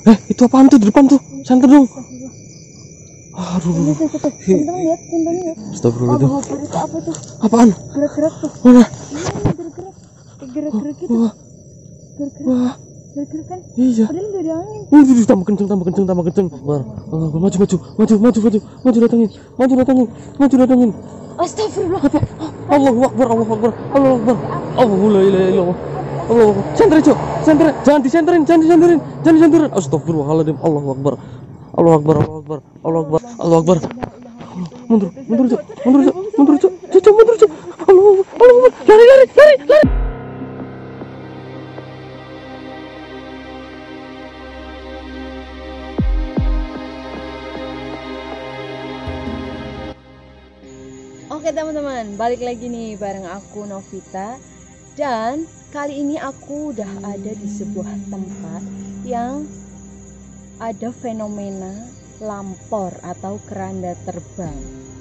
Itu apaan tuh di depan tuh? Senter dong. Aduh. Teman-teman lihat. Astagfirullahaladzim. Itu apa tuh? Apaan? Gerak-gerak tuh. Mana? Gerak-gerak gitu. Wah. Wah. Gerak-gerak kan? Iya. Padahal nggak ada angin. Tambah kenceng. Maju datangin. Astagfirullah. Apa? Allahu Akbar. La ilaha illallah. Allahu Akbar. Senter. Jangan disenterin. Astagfirullahaladzim. Allahu Akbar. Mundur, Cok. Allahu Akbar. Lari. Oke teman-teman, balik lagi nih bareng aku Novita. Dan kali ini aku udah ada di sebuah tempat yang ada fenomena lampor atau keranda terbang.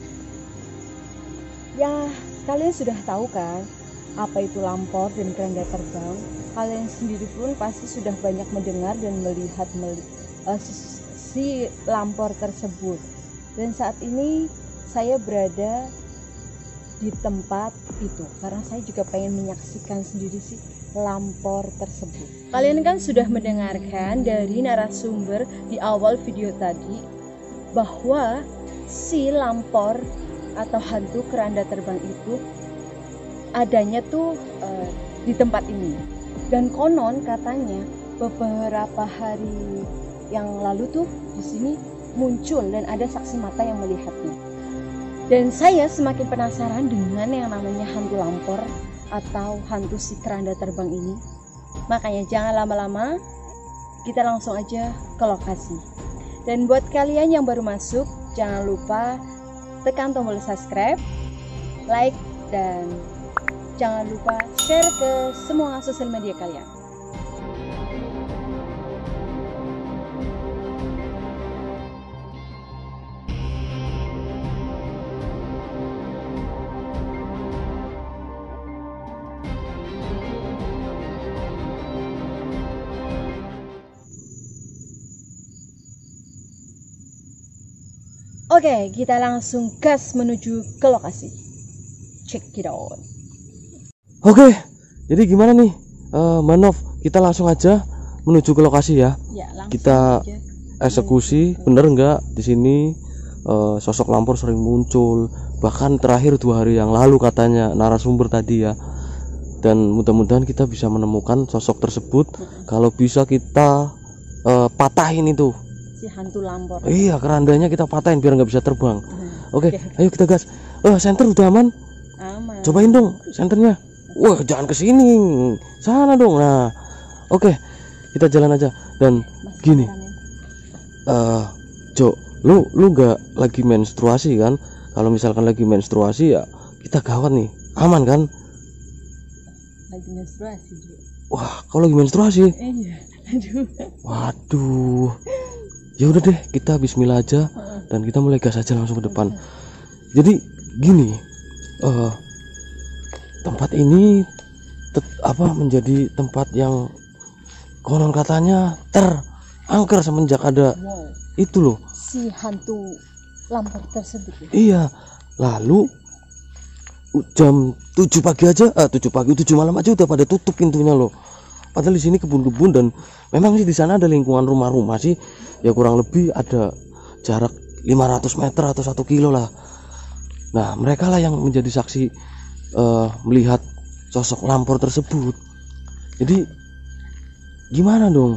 Ya, kalian sudah tahu kan apa itu lampor dan keranda terbang. Kalian sendiri pun pasti sudah banyak mendengar dan melihat si lampor tersebut. Dan saat ini saya berada di tempat itu karena saya juga pengen menyaksikan sendiri sih lampor tersebut. Kalian kan sudah mendengarkan dari narasumber di awal video tadi bahwa si lampor atau hantu keranda terbang itu adanya tuh di tempat ini. Dan konon katanya beberapa hari yang lalu tuh di sini muncul dan ada saksi mata yang melihatnya. Dan saya semakin penasaran dengan yang namanya hantu lampor atau hantu si keranda terbang ini. Makanya jangan lama-lama, kita langsung aja ke lokasi. Dan buat kalian yang baru masuk, jangan lupa tekan tombol subscribe, like, dan jangan lupa share ke semua sosial media kalian. Oke, kita langsung gas menuju ke lokasi. Check it out. Oke, jadi gimana nih, Mbak Nov? Kita langsung aja menuju ke lokasi ya. Kita aja eksekusi, bener nggak di sini sosok lampor sering muncul. Bahkan terakhir 2 hari yang lalu katanya narasumber tadi ya. Dan mudah-mudahan kita bisa menemukan sosok tersebut. Kalau bisa kita patahin itu. Si hantu lampor. Iya, kerandanya kita patahin biar nggak bisa terbang. Oke, ayo kita gas. Senter udah aman? Aman. Cobain dong senternya. Wah, jangan ke sini, sana dong. Nah, oke, kita jalan aja. Dan gini, Jo, lu nggak lagi menstruasi kan? Kalau misalkan lagi menstruasi ya kita gawat nih, aman kan? Lagi menstruasi juga. Wah, kalau lagi menstruasi? Iya. Aduh. Waduh. Ya udah deh, kita bismillah aja dan kita mulai gas aja langsung ke depan. Jadi gini, tempat ini menjadi tempat yang konon katanya terangker semenjak ada itu loh, si hantu lampor tersebut. Iya, lalu jam 7 pagi aja, 7 malam aja udah pada tutup pintunya loh. Padahal di sini kebun-kebun dan memang sih di sana ada lingkungan rumah-rumah sih, ya kurang lebih ada jarak 500 meter atau 1 kilo lah. Nah, mereka lah yang menjadi saksi melihat sosok lampor tersebut. Jadi gimana dong?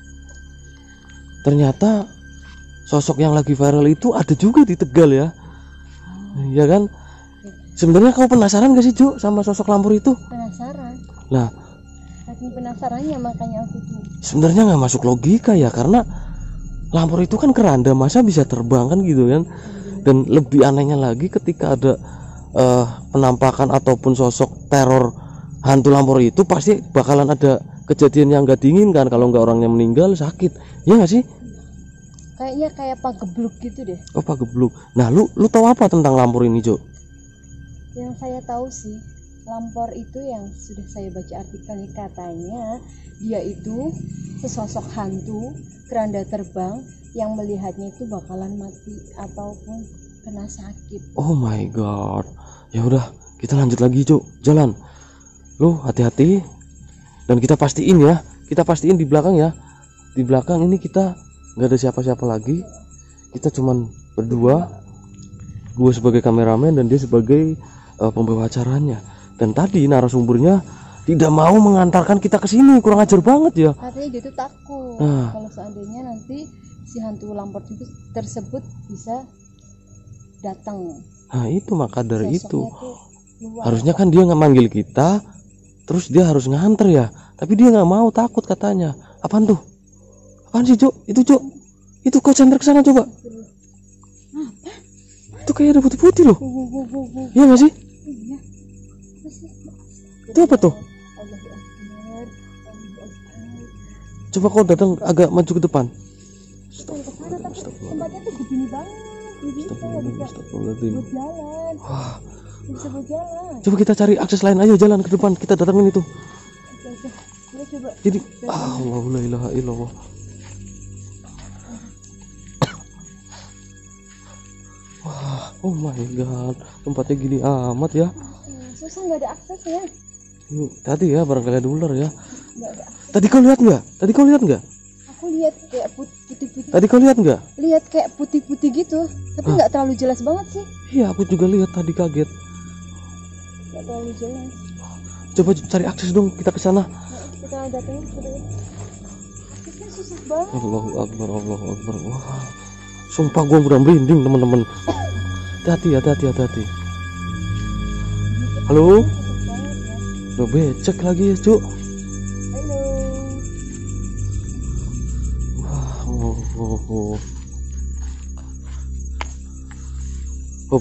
Ternyata sosok yang lagi viral itu ada juga di Tegal ya. Ya kan? Sebenarnya kau penasaran gak sih, Jo, sama sosok lampor itu? Penasaran. Nah, saking penasarannya makanya aku tuh. Sebenarnya nggak masuk logika ya, karena lampor itu kan keranda, masa bisa terbang kan gitu kan. Dan lebih anehnya lagi ketika ada penampakan ataupun sosok teror hantu lampor itu, pasti bakalan ada kejadian yang nggak diinginkan. Kalau nggak orangnya meninggal, sakit, ya nggak sih? Kayaknya kayak pagebluk gitu deh. Oh, pagebluk. Nah, lu tahu apa tentang lampor ini, Jo? Yang saya tahu sih, lampor itu yang sudah saya baca artikelnya, katanya dia itu sesosok hantu keranda terbang yang melihatnya itu bakalan mati ataupun kena sakit. Oh my god. Ya udah, kita lanjut lagi, Cuk. Jalan. Lu hati-hati dan kita pastiin ya. Kita pastiin di belakang ya. Di belakang ini kita nggak ada siapa-siapa lagi. Kita cuman berdua. Gue sebagai kameramen dan dia sebagai pembawa acaranya. Dan tadi narasumbernya tidak mau mengantarkan kita ke sini, kurang ajar banget ya. Katanya dia tuh takut kalau seandainya nanti si hantu lampor itu tersebut bisa datang. Nah itu maka dari itu Luar. harusnya kan dia nggak manggil kita, terus dia harus nganter ya. Tapi dia nggak mau, takut katanya. Apaan tuh? Apaan sih, Cuk? Itu, Cuk. Itu kau center ke sana coba. Itu kayak ada putih-putih loh. Iya nggak sih? Iya. Itu apa tuh? Coba kau datang agak maju ke depan. Tempatnya tuh begini banget. Astagfirullahaladzim. Buat jalan. Wah, Bisa buat jalan. coba kita cari akses lain aja, jalan ke depan. Kita datangin itu. Oke. Kita coba. Jadi, Allahu la ilaha illallah. Wah, oh my god, tempatnya gini amat ya. Susah nggak ada aksesnya. Yuk, tadi ya barangkali ada ular ya. Nggak ada akses. Tadi kau lihat nggak? Tadi kau lihat nggak? Aku lihat kayak putih-putih. Tadi kau lihat nggak? Lihat kayak putih-putih gitu. Tapi nggak terlalu jelas banget sih. Iya, aku juga lihat tadi, kaget. Nggak terlalu jelas. Coba cari akses dong, kita ke sana. Nah, kita datangin ke sana. Aksesnya susah banget. Allahu akbar, Allahu akbar. Wah, sumpah gua udah merinding teman-teman. Hati-hati. Halo, Susah banget ya. udah becek lagi ya, Cuk. Halo. Oh. Hop.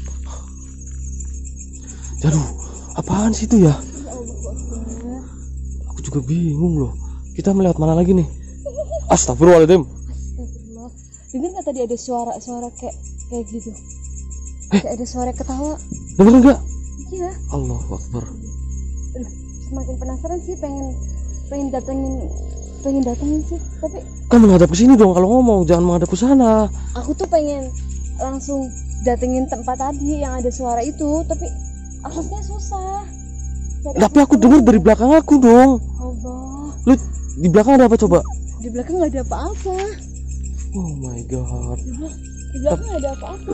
Aduh, apaan sih itu ya? Ya Allah, Akbar. Aku juga bingung loh. Kita melihat mana lagi nih? Astagfirullahaladzim. Astagfirullah. Dengar nggak tadi ada suara kayak gitu? Kayak ada suara ketawa. Dengar enggak? Iya. Allahu akbar. Aduh, semakin penasaran sih, pengen datengin sih. Tapi Kamu menghadap ke sini dong kalau ngomong, jangan menghadap ke sana. aku tuh pengen langsung datengin tempat tadi yang ada suara itu, tapi aksesnya susah. Tapi aku dengar dari belakang aku dong. Allah, Lu di belakang ada apa coba? di belakang nggak ada apa-apa. Oh my god. Di belakang nggak ada apa-apa.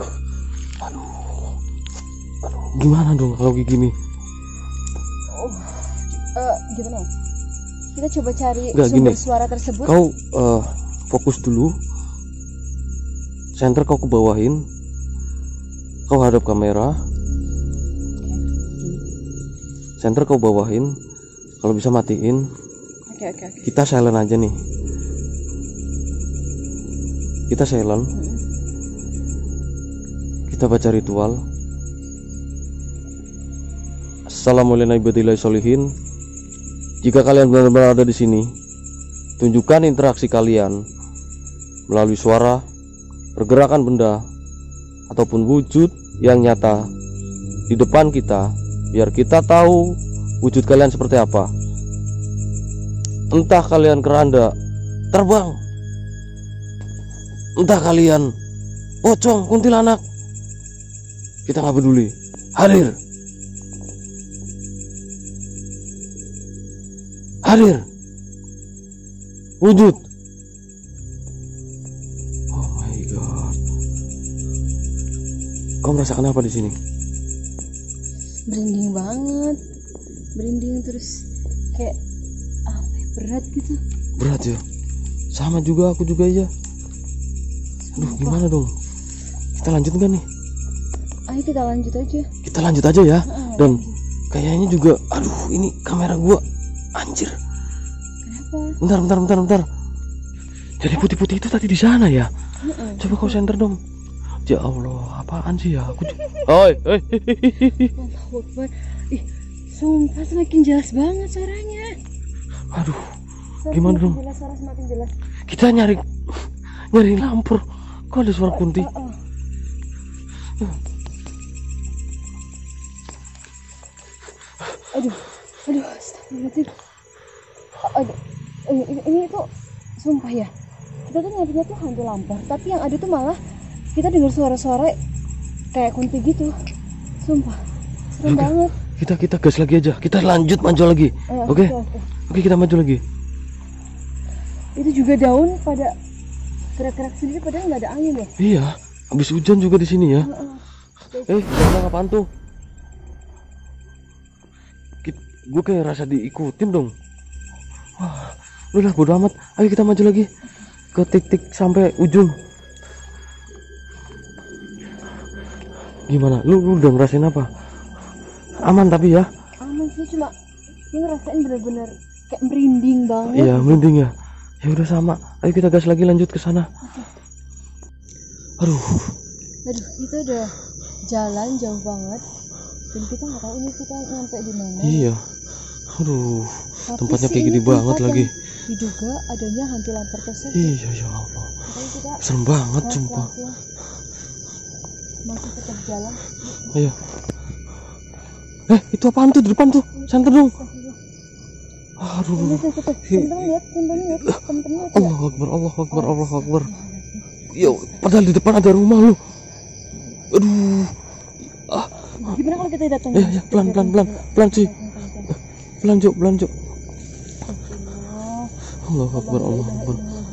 Gimana dong kalau kayak gini? Gimana? Kita coba cari Nggak, sumber gini. suara tersebut. Kau fokus dulu. Center kau ke bawahin. Kau hadap kamera. Center kau bawahin. Kalau bisa matiin. Oke. Kita silent aja nih. Kita silent. Kita baca ritual. Assalamualaikum. Jika kalian benar-benar ada di sini, tunjukkan interaksi kalian melalui suara, pergerakan benda, ataupun wujud yang nyata di depan kita, biar kita tahu wujud kalian seperti apa. Entah kalian keranda terbang, entah kalian pocong, kuntilanak, kita nggak peduli. Hadir wujud. Oh my god, kau merasakan apa di sini? Merinding banget, merinding terus kayak apa ya, berat gitu. Berat ya, sama juga, aku juga ya. Aduh, gimana dong, kita lanjut nggak nih? Ayo kita lanjut aja. Kita lanjut aja ya. Dan kayaknya juga, aduh, ini kamera gua anjir. Kenapa? Bentar. Jadi putih-putih itu tadi di sana ya? Coba kau center dong. Ya Allah, apaan sih ya? Oi. Allahu Akbar. Ih, sumpah semakin jelas banget suaranya. Aduh, gimana dong? Jelas, suara semakin jelas. Kita nyari lampur. Kok ada suara kunti? Aduh, astagfirullahaladzim. Aduh, ini tuh sumpah ya. Kita kita tuh ngeliatnya tuh hantu lampor, tapi yang ada tuh malah kita dengar suara-suara kayak kunti gitu. Sumpah, serem banget. Kita gas lagi aja. Kita lanjut maju lagi. Oke. Oke, kita maju lagi. Itu juga daun pada gerak-gerak sendiri padahal nggak ada angin ya. Iya, habis hujan juga di sini ya. Jangan apaan tuh? Gue kayak rasa diikutin dong. Wah, udah bodo amat. Ayo kita maju lagi ke titik sampai ujung. Gimana? Lu udah ngerasain apa? Aman tapi ya? Aman sih, cuma gue ngerasain bener-bener kayak merinding banget. Iya, merinding ya. Ya udah sama. Ayo kita gas lagi lanjut ke sana. Aduh, kita udah jalan jauh banget dan kita nggak tahu ini kita nyampe di mana. Iya. Aduh, tapi tempatnya sih kayak ini gini banget tempat lagi. Diduga adanya hantu lampor tersebut. Iya ya Allah. Makanya kita Serem banget sumpah. Masih tetap jalan. Ayo. Itu apaan tuh di depan tuh? Santer dong. Aduh. Temen-temen lihat. Allahu Akbar, Allahu Akbar, Allahu Akbar. Yo, padahal di depan ada rumah lu. Aduh. Gimana kalau kita datang? Ya, pelan sih. Pelan cuk. Allahu Akbar, Allahu Akbar.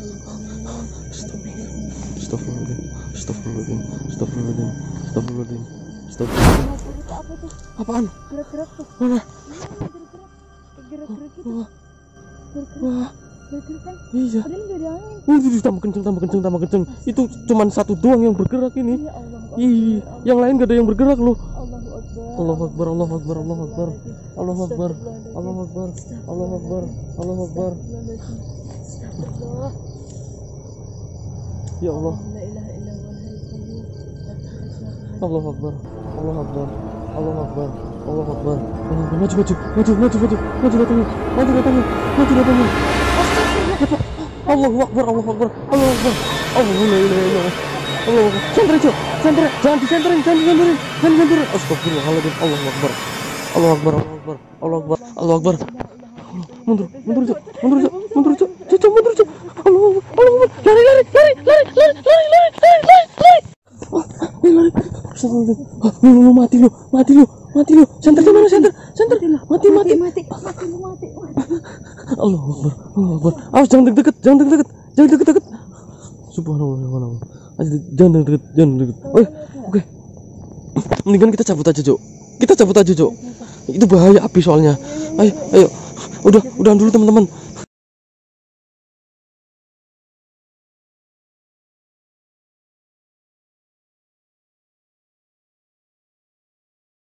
Astagfirullahaladzim. Apaan? Gerak-gerak tuh. Mana? Gerak-gerak gitu. Wah. Gerak-gerak kan? Iya. Padahal nggak ada angin. Tambah kenceng. Itu cuman satu doang yang bergerak ini. Ya Allah. Ih, yang lain gak ada yang bergerak loh. Allahu Akbar. Allahu Akbar. Ya Allah. Allahu Akbar. Maju datangnya. Allahu Akbar. Santer. Jangan disenterin. Astagfirullahaladzim. Allahu Akbar. Mundur, Cuk. Allahu Akbar. Lari. Lari. Astagfirullahaladzim. Mati lu. Santer di mana? Santer. Mati. Allahu Akbar. Awas, jangan deket. Subhanallah. Jangan deket. Oke. Mendingan kita cabut aja, Cuk. Itu bahaya api soalnya. Ayo. Udahan dulu teman-teman.